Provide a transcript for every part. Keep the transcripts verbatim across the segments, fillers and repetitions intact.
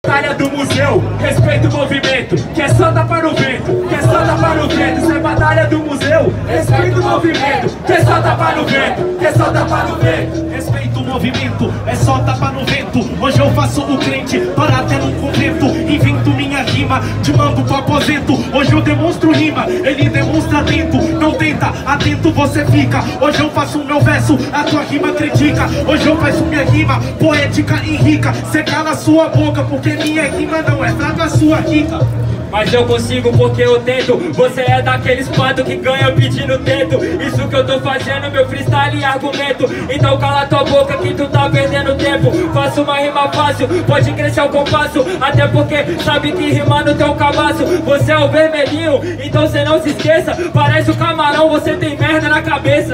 batalha do museu, respeita o movimento, que é só tapar no vento, que é só tapar no vento. Isso é batalha do museu, respeita o movimento, que é só tapar no vento, que é só tapar no vento. Respeita o movimento, é só tapar no vento. Hoje eu faço o crente, para até num convento. Invento minha rima, de mando pro aposento. Hoje eu demonstro rima, ele demonstra atento. Não tenta, atento você fica. Hoje eu faço o meu verso, a tua rima critica. Hoje eu faço minha rima, poética e rica. Cê cala a sua boca, porque minha rima não é fraca, a sua rica. Mas eu consigo porque eu tento. Você é daqueles pato que ganha pedindo tento. Isso que eu tô fazendo, meu freestyle e argumento. Então cala tua boca que tu tá perdendo tempo. Faço uma rima fácil, pode crescer o compasso. Até porque sabe que rimando tem um cabaço. Você é o vermelhinho, então cê não se esqueça. Parece o camarão, você tem merda na cabeça.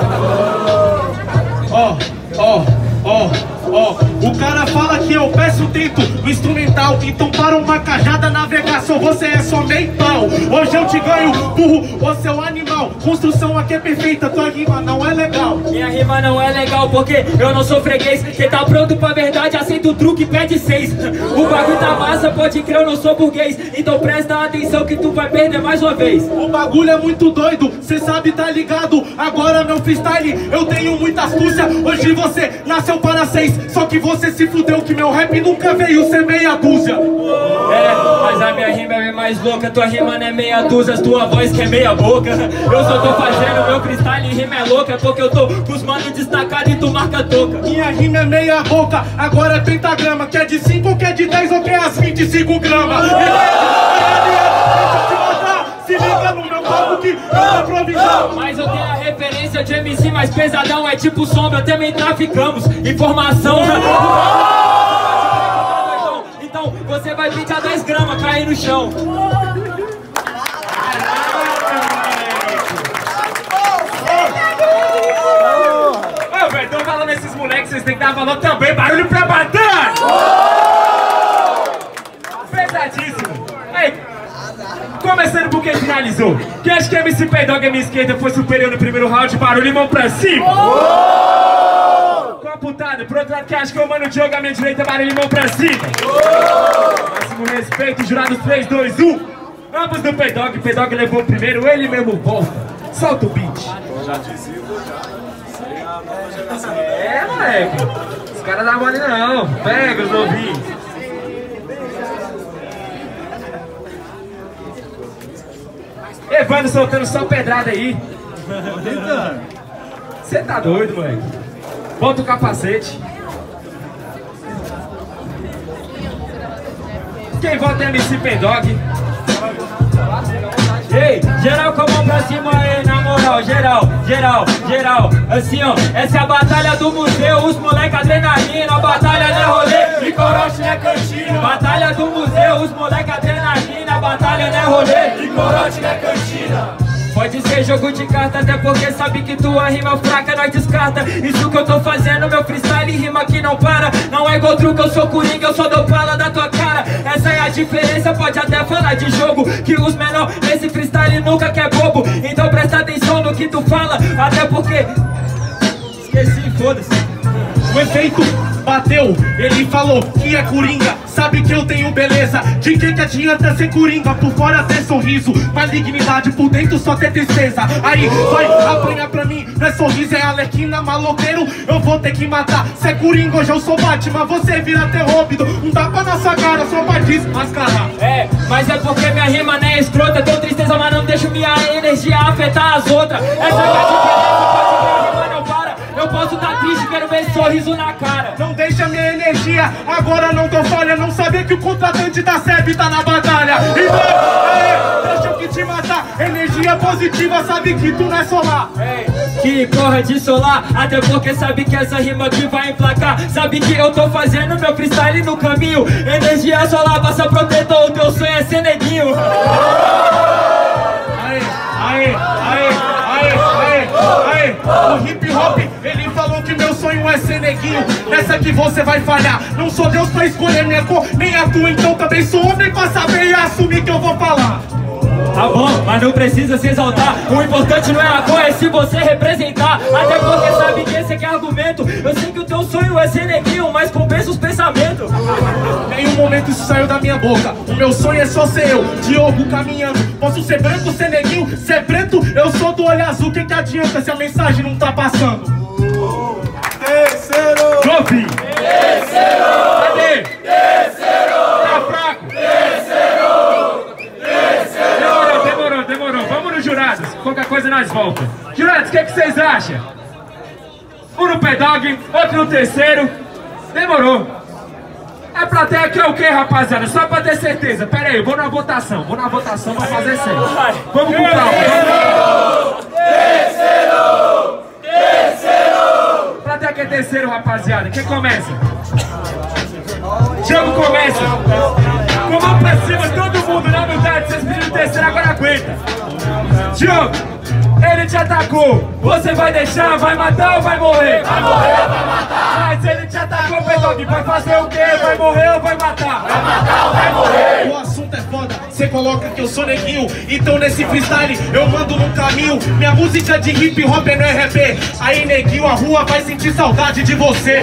Ó, ó, ó, ó. O cara fala que eu peço tento no instrumental. Então para uma cajada navegação, você é só mental. Hoje eu te ganho, burro, você é um animal. Construção aqui é perfeita, tua rima não é legal. Minha rima não é legal porque eu não sou freguês. Quem tá pronto pra verdade aceita o truque e pede seis. O bagulho tá massa, pode crer, eu não sou burguês. Então presta atenção que tu vai perder mais uma vez. O bagulho é muito doido, cê sabe, tá ligado? Agora meu freestyle, eu tenho muita astúcia. Hoje você nasceu para seis, só que você se fudeu que meu rap nunca veio ser meia dúzia. É, mas a minha rima é mais louca. Tua rima não é meia dúzia, tua voz que é meia boca. Eu só tô fazendo meu freestyle e rima é louca porque eu tô com os manos destacados e tu marca toca. Minha rima é meia boca, agora é pentagrama. Quer de cinco, quer de dez ou quer as vinte e cinco gramas? Se liga no meu papo que eu tô improvisando. Mas eu tenho a referência de M C mais pesadão. É tipo sombra, também traficamos informação. Então você vai pintar dez gramas, cair no chão. Ô, velho, tô falando esses moleques, vocês têm que dar valor também. Barulho pra batalha! Pesadíssimo. Aí, começando porque finalizou. Quem acha que M C P-Dog à minha esquerda foi superior no primeiro round? Barulho e mão pra cima. Computado, pro outro lado que acha que o Mano Diogo à minha direita, barulho e mão pra cima. Máximo respeito, jurados três, dois, um. Ambos do P-Dog, P-Dog levou o primeiro, ele mesmo volta. Solta o beat. Já disse, já. É, moleque. Os caras dão mole não. Pega os ouvintes. Evandro soltando só pedrada aí. Você tá doido, moleque? Bota o capacete. Quem vota é M C P-Dog. Ei, geral com a mão pra cima aí, na moral, geral, geral, geral. Assim ó, essa é a batalha do museu. Os moleque adrenalina, batalha não é rolê, e corote não é cantina. Batalha do museu, os moleque adrenalina, batalha não é rolê, e corote não é cantina. Pode ser jogo de carta, até porque sabe que tua rima fraca nós descarta. Isso que eu tô fazendo, meu freestyle rima que não para. Não é igual truque, eu sou coringa, eu só dou bala da tua cara. Essa é a diferença, pode até falar de jogo, que os menor nesse freestyle nunca quer bobo. Então presta atenção no que tu fala, até porque... Esqueci, foda-se. O efeito bateu, ele falou que é coringa. Sabe que eu tenho beleza, de que que adianta ser coringa? Por fora ter sorriso, malignidade, por dentro só ter tristeza. Aí vai apanhar pra mim, não é sorriso, é Arlequina, maloqueiro. Eu vou ter que matar, se é coringa hoje eu sou Batman. Você vira terrôbido, um tapa na sua cara, só pra desmascarar. É, mas é porque minha rima não é escrota. Tô tristeza, mas não deixo minha energia afetar as outras. Essa é a diferença, pode ver, a rima não para. Eu posso tá triste, quero ver sorriso na cara. Não deixa minha energia, agora não tô falha. Não saber que o contratante da S E B tá na batalha. Então, é, deixa eu que te matar. Energia positiva, sabe que tu não é solar. Ei, que corra de solar, até porque sabe que essa rima aqui vai emplacar. Sabe que eu tô fazendo meu freestyle no caminho. Energia solar, passa protetor, o teu sonho é ser neguinho. Aê, aê, aê, aê, aê, aê. O hip hop, ele falou que meu sonho é ser neguinho. Nessa que você vai falhar. Não sou Deus pra escolher minha cor, nem a tua. Então também sou homem pra saber e assumir que eu vou falar. Tá bom, mas não precisa se exaltar. O importante não é a cor, é se você representar. Até porque sabe que esse aqui é argumento. Eu sei que o teu sonho é ser neguinho, mas compensa os pensamentos. Nenhum momento isso saiu da minha boca. O meu sonho é só ser eu, Diogo caminhando. Posso ser branco, ser neguinho, ser preto. Eu sou do olho azul, que que adianta se a mensagem não tá passando? Terceiro! Jovi! Terceiro! Cadê? Terceiro! Tá fraco? Terceiro! Terceiro! Demorou, demorou, demorou. Vamos nos jurados. Qualquer coisa nós volta. Jurados, o que, que vocês acham? Um no pedog, outro no terceiro. Demorou. A plateia quer o que, rapaziada? Só pra ter certeza. Pera aí, vou na votação. Vou na votação pra fazer certo. Vamos com calma. Terceiro! Terceiro! A plateia quer terceiro, rapaziada. Quem começa? Diogo começa. Com a mão pra cima, todo mundo na humildade. Vocês pediram terceiro, agora aguenta. Diogo, ele te atacou. Você vai deixar, vai matar ou vai morrer? Vai morrer ou vai matar? Mas ele te atacou, Pedog, vai fazer o quê? Vai morrer ou vai matar? Vai matar ou vai morrer? O assunto é foda, cê coloca que eu sou neguinho. Então nesse freestyle eu mando num caminho. Minha música de hip hop não é rap. Aí neguinho, a rua vai sentir saudade de você.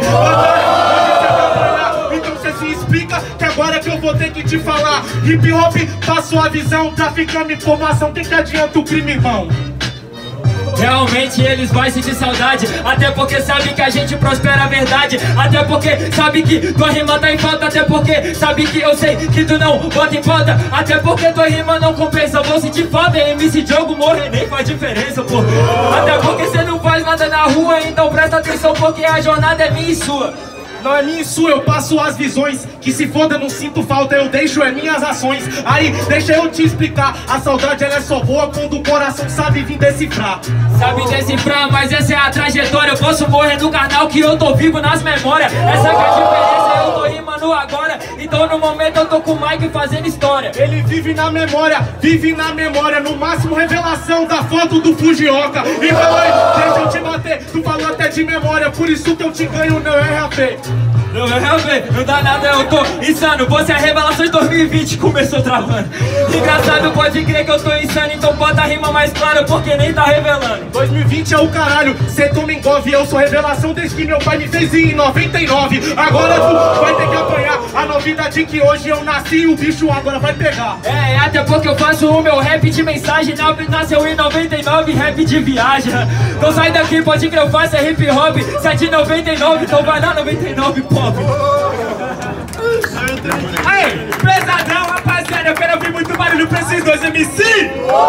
Então cê se explica que agora que eu vou ter que te falar. Hip hop passou a visão, traficando informação. Tem que adianta o crime, irmão? Realmente eles vão sentir saudade. Até porque sabe que a gente prospera a verdade. Até porque sabe que tua rima tá em falta. Até porque sabe que eu sei que tu não bota em falta. Até porque tua rima não compensa. Vou sentir falta, M C Diogo morrer nem faz diferença, pô. Até porque cê não faz nada na rua. Então presta atenção porque a jornada é minha e sua. Não é minha e sua, eu passo as visões. Que se foda, não sinto falta, eu deixo é minhas ações. Aí, deixa eu te explicar. A saudade ela é só boa quando o coração sabe vir decifrar. Sabe decifrar, mas essa é a trajetória. Eu posso morrer no carnal que eu tô vivo nas memórias. Essa que é a diferença, eu tô rimando agora. Então no momento eu tô com o Mike fazendo história. Ele vive na memória, vive na memória. No máximo revelação da foto do Fujioka. E vai, deixa eu te bater, tu falou até de memória. Por isso que eu te ganho, não é rap. Não é rap, não dá nada, eu tô insano. Você é a revelação de dois mil e vinte começou travando. Engraçado, pode crer que eu tô insano. Então bota a rima mais clara porque nem tá revelando. dois mil e vinte é o caralho, cê toma engove. Eu sou revelação desde que meu pai me fez em noventa e nove. Agora tu vai ter que apanhar a novidade que hoje eu nasci e o bicho agora vai pegar. É, até porque eu faço o meu rap de mensagem. Nasceu em noventa e nove, rap de viagem. Então sai daqui, pode crer, eu faço é hip hop. sete noventa e nove, então vai lá noventa e nove, pop. Aí, pesadão, rapaziada, eu quero ouvir muito barulho pra esses dois M C.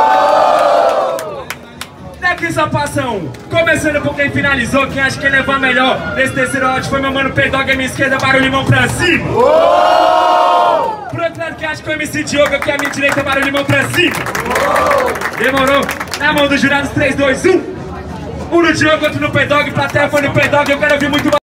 Daqui só passa um. Começando por quem finalizou, quem acha que ia levar melhor nesse terceiro round foi meu mano Pedog, M esquerda, barulho mão pra cima. Pro outro lado, quem acha que o M C Diogo aqui à minha direita, barulho mão pra cima. Demorou? Na mão dos jurados, três, dois, um. Um no Diogo, outro no Pedog, plateia foi no Pedog, eu quero ouvir muito barulho.